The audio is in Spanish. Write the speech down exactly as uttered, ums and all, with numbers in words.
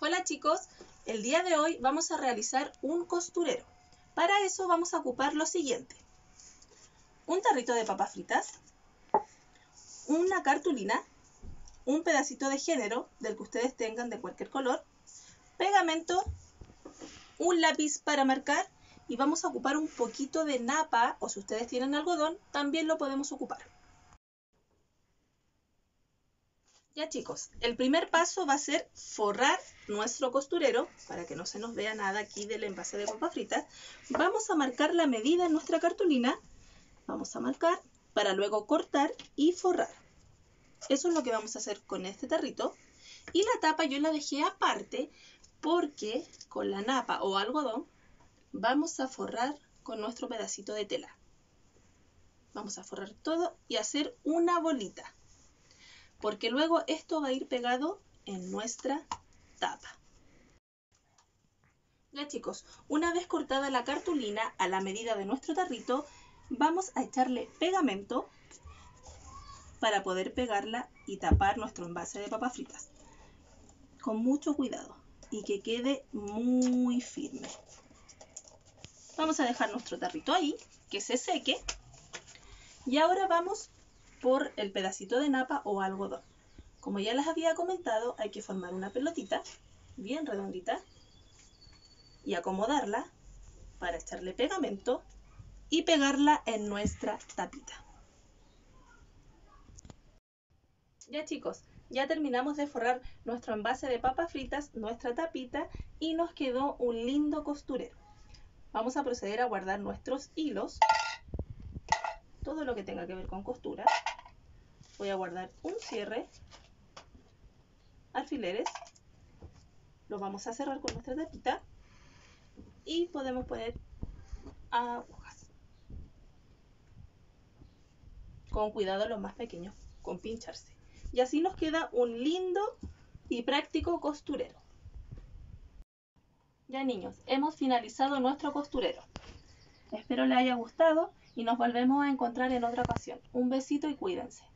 Hola chicos, el día de hoy vamos a realizar un costurero. Para eso vamos a ocupar lo siguiente: un tarrito de papas fritas, una cartulina, un pedacito de género del que ustedes tengan de cualquier color, pegamento, un lápiz para marcar y vamos a ocupar un poquito de napa, o si ustedes tienen algodón, también lo podemos ocupar. Ya chicos, el primer paso va a ser forrar nuestro costurero para que no se nos vea nada aquí del envase de papas fritas. Vamos a marcar la medida en nuestra cartulina, vamos a marcar para luego cortar y forrar. Eso es lo que vamos a hacer con este tarrito. Y la tapa yo la dejé aparte porque con la napa o algodón vamos a forrar con nuestro pedacito de tela. Vamos a forrar todo y hacer una bolita, porque luego esto va a ir pegado en nuestra tapa. Ya chicos, una vez cortada la cartulina a la medida de nuestro tarrito, vamos a echarle pegamento para poder pegarla y tapar nuestro envase de papas fritas. Con mucho cuidado y que quede muy firme. Vamos a dejar nuestro tarrito ahí, que se seque. Y ahora vamos por el pedacito de napa o algodón. Como ya les había comentado, hay que formar una pelotita bien redondita y acomodarla para echarle pegamento y pegarla en nuestra tapita. Ya chicos, ya terminamos de forrar nuestro envase de papas fritas, nuestra tapita, y nos quedó un lindo costurero. Vamos a proceder a guardar nuestros hilos, todo lo que tenga que ver con costura. Voy a guardar un cierre, alfileres, lo vamos a cerrar con nuestra tapita y podemos poner agujas. Con cuidado los más pequeños, con pincharse. Y así nos queda un lindo y práctico costurero. Ya niños, hemos finalizado nuestro costurero. Espero les haya gustado y nos volvemos a encontrar en otra ocasión. Un besito y cuídense.